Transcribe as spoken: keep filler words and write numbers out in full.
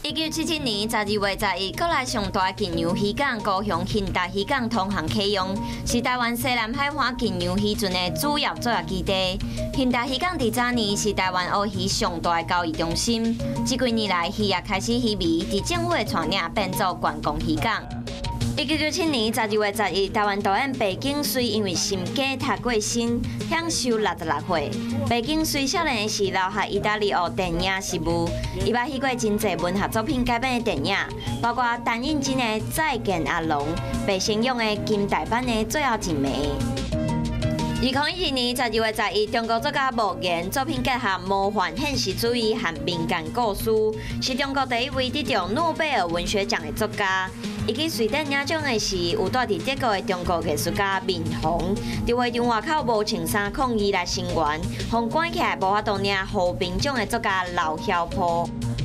一九七七年十二月十一，国内上大禁洋渔港高雄兴达渔港通航启用，是台湾西南海岸禁洋渔船的主要作业基地。兴达渔港伫早年是台湾乌鱼上大的交易中心，这几年来渔业开始稀微，伫政府的带领变做观光渔港。 一九九七年十二月十一，台湾导演白景瑞因为心梗脱过身，享受六十六岁。白景瑞少年时留学意大利学电影实务，伊捌翕过真侪文学作品改编的电影，包括陈映真的《再见阿龙》，白先勇的金台版的《最后一枚》。 二零一二年十二月十一，中国作家莫言作品结合魔幻现实主义和民间故事，是中国第一位得到诺贝尔文学奖的作家。伊去瑞典领奖的是有住伫德国的中国艺术家闵鸿，伫会场外口无穿衫抗议来声援，互关起来无法度领和平奖的作家刘晓波。